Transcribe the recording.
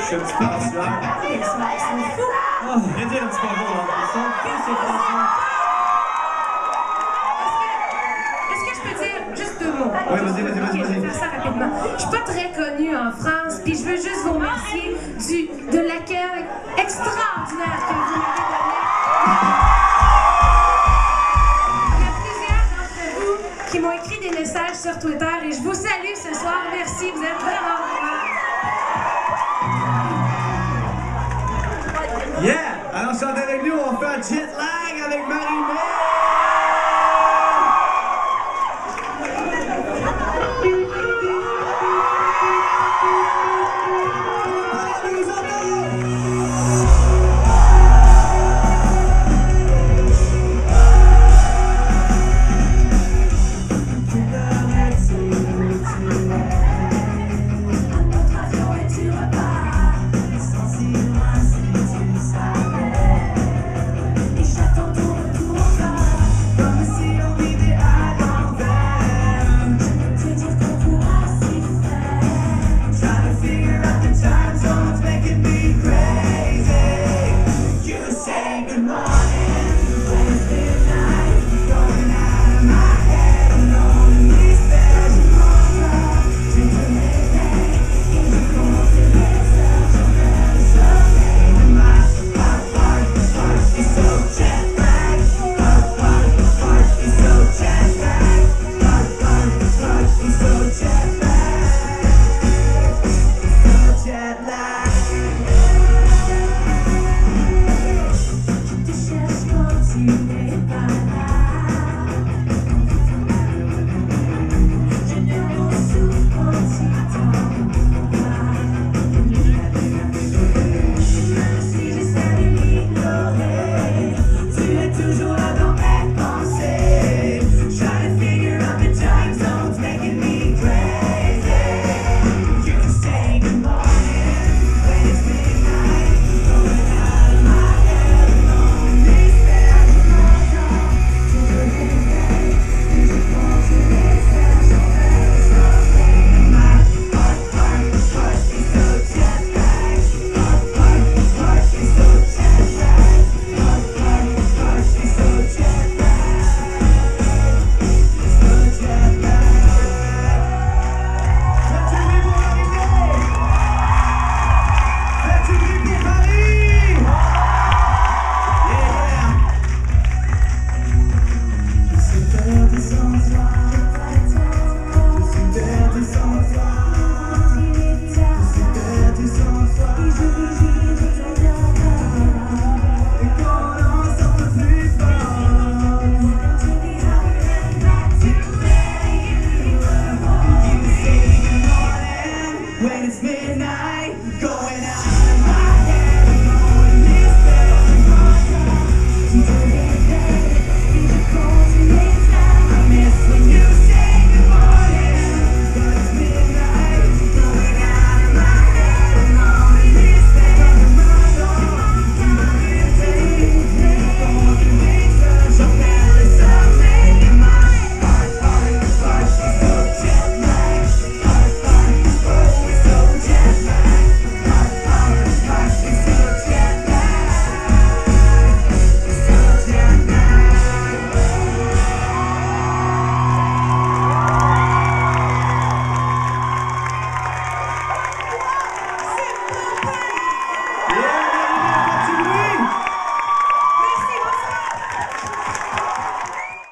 Je suis un petit peu en sueur. Ils sont fous! Oh, rien dire un petit peu beau, hein. Ils sont fous, ces Français. Est-ce que je peux dire juste 2 mots? Oui, vas-y. Ok, je vais faire ça rapidement. Je suis pas très connue en France, puis je veux juste vous remercier de l'accueil extraordinaire que vous m'avez donné. Il y a plusieurs d'entre vous qui m'ont écrit des messages sur Twitter et je vous salue ce soir. Merci, vous êtes vraiment Yeah! Alors, chantez avec nous, on fait un jet lag avec Marie-Mé! When it's midnight